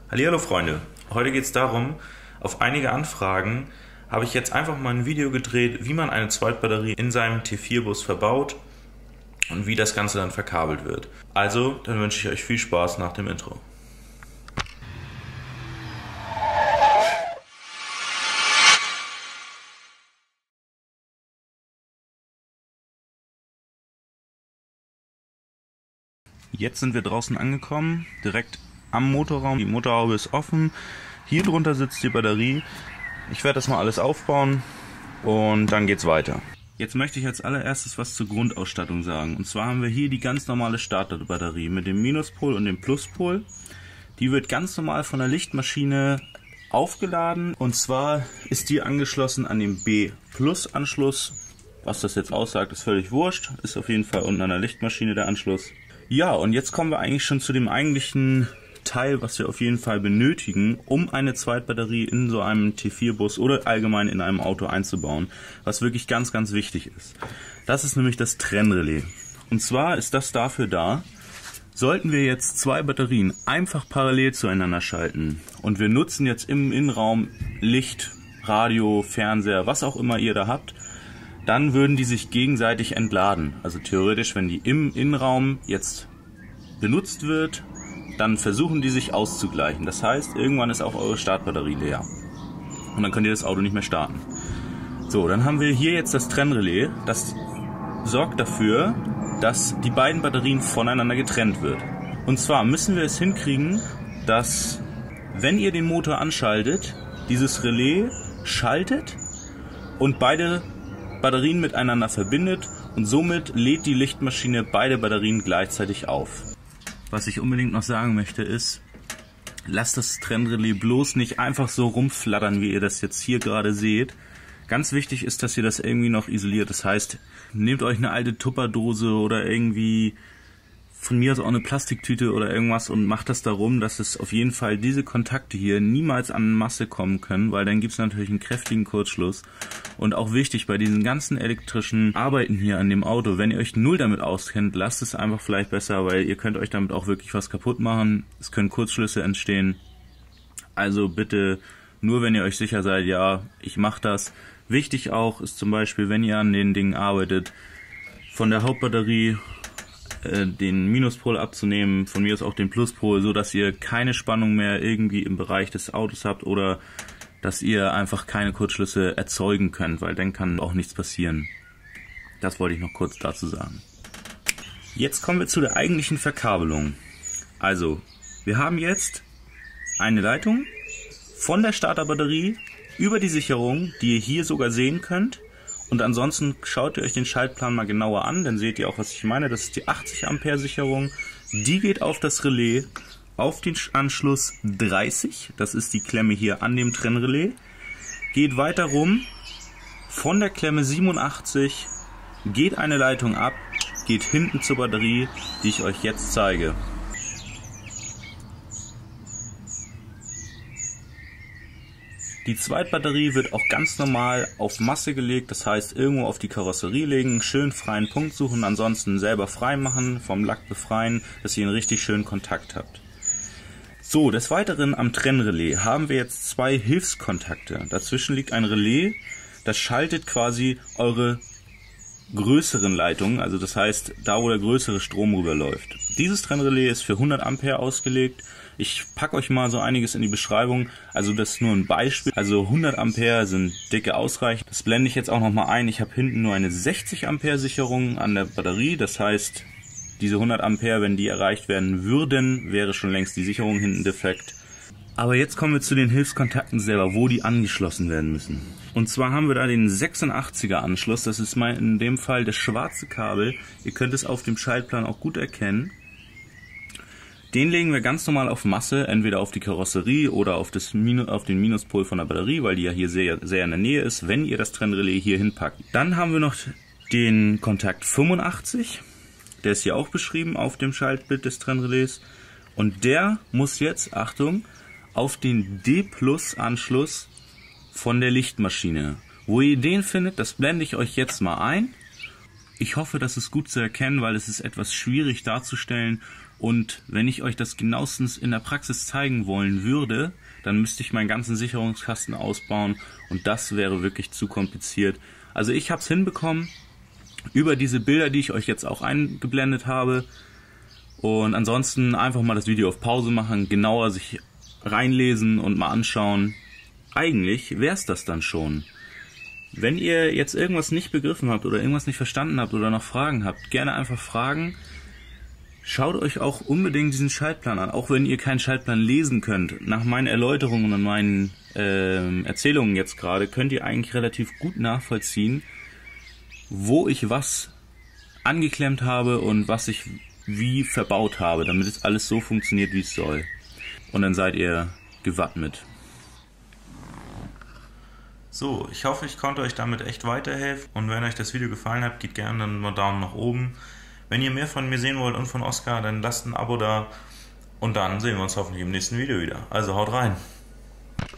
Hallihallo Freunde, heute geht es darum, auf einige Anfragen habe ich jetzt einfach mal ein Video gedreht, wie man eine Zweitbatterie in seinem T4-Bus verbaut und wie das Ganze dann verkabelt wird. Also, dann wünsche ich euch viel Spaß nach dem Intro. Jetzt sind wir draußen angekommen, direkt am Motorraum. Die Motorhaube ist offen. Hier drunter sitzt die Batterie. Ich werde das mal alles aufbauen und dann geht's weiter. Jetzt möchte ich als allererstes was zur Grundausstattung sagen. Und zwar haben wir hier die ganz normale Starterbatterie mit dem Minuspol und dem Pluspol. Die wird ganz normal von der Lichtmaschine aufgeladen. Und zwar ist die angeschlossen an den B-Plus-Anschluss. Was das jetzt aussagt, ist völlig wurscht. Ist auf jeden Fall unten an der Lichtmaschine der Anschluss. Ja, und jetzt kommen wir eigentlich schon zu dem eigentlichen Teil, was wir auf jeden Fall benötigen, um eine Zweitbatterie in so einem T4-Bus oder allgemein in einem Auto einzubauen, was wirklich ganz, ganz wichtig ist. Das ist nämlich das Trennrelais. Und zwar ist das dafür da, sollten wir jetzt zwei Batterien einfach parallel zueinander schalten und wir nutzen jetzt im Innenraum Licht, Radio, Fernseher, was auch immer ihr da habt, dann würden die sich gegenseitig entladen. Also theoretisch, wenn die im Innenraum jetzt benutzt wird, dann versuchen die sich auszugleichen. Das heißt, irgendwann ist auch eure Startbatterie leer. Und dann könnt ihr das Auto nicht mehr starten. So, dann haben wir hier jetzt das Trennrelais. Das sorgt dafür, dass die beiden Batterien voneinander getrennt wird. Und zwar müssen wir es hinkriegen, dass, wenn ihr den Motor anschaltet, dieses Relais schaltet und beide Batterien miteinander verbindet und somit lädt die Lichtmaschine beide Batterien gleichzeitig auf. Was ich unbedingt noch sagen möchte ist, lasst das Trennrelais bloß nicht einfach so rumflattern, wie ihr das jetzt hier gerade seht. Ganz wichtig ist, dass ihr das irgendwie noch isoliert. Das heißt, nehmt euch eine alte Tupperdose oder irgendwie von mir aus auch eine Plastiktüte oder irgendwas und macht das darum, dass es auf jeden Fall diese Kontakte hier niemals an Masse kommen können, weil dann gibt es natürlich einen kräftigen Kurzschluss. Und auch wichtig bei diesen ganzen elektrischen Arbeiten hier an dem Auto, wenn ihr euch null damit auskennt, lasst es einfach vielleicht besser, weil ihr könnt euch damit auch wirklich was kaputt machen. Es können Kurzschlüsse entstehen. Also bitte nur, wenn ihr euch sicher seid, ja, ich mache das. Wichtig auch ist zum Beispiel, wenn ihr an den Dingen arbeitet, von der Hauptbatterie den Minuspol abzunehmen, von mir aus auch den Pluspol, so dass ihr keine Spannung mehr irgendwie im Bereich des Autos habt oder dass ihr einfach keine Kurzschlüsse erzeugen könnt, weil dann kann auch nichts passieren. Das wollte ich noch kurz dazu sagen. Jetzt kommen wir zu der eigentlichen Verkabelung. Also, wir haben jetzt eine Leitung von der Starterbatterie über die Sicherung, die ihr hier sogar sehen könnt. Und ansonsten schaut ihr euch den Schaltplan mal genauer an, dann seht ihr auch, was ich meine. Das ist die 80 Ampere Sicherung. Die geht auf das Relais, auf den Anschluss 30. Das ist die Klemme hier an dem Trennrelais. Geht weiter rum. Von der Klemme 87 geht eine Leitung ab, geht hinten zur Batterie, die ich euch jetzt zeige. Die Zweitbatterie wird auch ganz normal auf Masse gelegt, das heißt irgendwo auf die Karosserie legen, schön freien Punkt suchen, ansonsten selber frei machen, vom Lack befreien, dass ihr einen richtig schönen Kontakt habt. So, des Weiteren am Trennrelais haben wir jetzt zwei Hilfskontakte. Dazwischen liegt ein Relais, das schaltet quasi eure größeren Leitungen, also das heißt da, wo der größere Strom rüberläuft. Dieses Trennrelais ist für 100 Ampere ausgelegt. Ich packe euch mal so einiges in die Beschreibung, also das ist nur ein Beispiel. Also 100 Ampere sind dicke ausreichend. Das blende ich jetzt auch nochmal ein. Ich habe hinten nur eine 60 Ampere Sicherung an der Batterie, das heißt, diese 100 Ampere, wenn die erreicht werden würden, wäre schon längst die Sicherung hinten defekt. Aber jetzt kommen wir zu den Hilfskontakten selber, wo die angeschlossen werden müssen. Und zwar haben wir da den 86er Anschluss, das ist mal in dem Fall das schwarze Kabel. Ihr könnt es auf dem Schaltplan auch gut erkennen. Den legen wir ganz normal auf Masse, entweder auf die Karosserie oder auf den Minuspol von der Batterie, weil die ja hier sehr, sehr in der Nähe ist, wenn ihr das Trennrelais hier hinpackt. Dann haben wir noch den Kontakt 85, der ist hier auch beschrieben auf dem Schaltbild des Trennrelais. Und der muss jetzt, Achtung, auf den D-Plus-Anschluss von der Lichtmaschine. Wo ihr den findet, das blende ich euch jetzt mal ein. Ich hoffe, das ist gut zu erkennen, weil es ist etwas schwierig darzustellen Und wenn ich euch das genauestens in der Praxis zeigen wollen würde, dann müsste ich meinen ganzen Sicherungskasten ausbauen und das wäre wirklich zu kompliziert. Also ich habe es hinbekommen über diese Bilder, die ich euch jetzt auch eingeblendet habe. Und ansonsten einfach mal das Video auf Pause machen, genauer sich reinlesen und mal anschauen. Eigentlich wäre es das dann schon. Wenn ihr jetzt irgendwas nicht begriffen habt oder irgendwas nicht verstanden habt oder noch Fragen habt, gerne einfach fragen. Schaut euch auch unbedingt diesen Schaltplan an, auch wenn ihr keinen Schaltplan lesen könnt. Nach meinen Erläuterungen und meinen Erzählungen jetzt gerade könnt ihr eigentlich relativ gut nachvollziehen, wo ich was angeklemmt habe und was ich wie verbaut habe, damit es alles so funktioniert, wie es soll. Und dann seid ihr gewappnet. So, ich hoffe, ich konnte euch damit echt weiterhelfen. Und wenn euch das Video gefallen hat, gebt gerne einen Daumen nach oben. Wenn ihr mehr von mir sehen wollt und von Oskar, dann lasst ein Abo da. Und dann sehen wir uns hoffentlich im nächsten Video wieder. Also haut rein!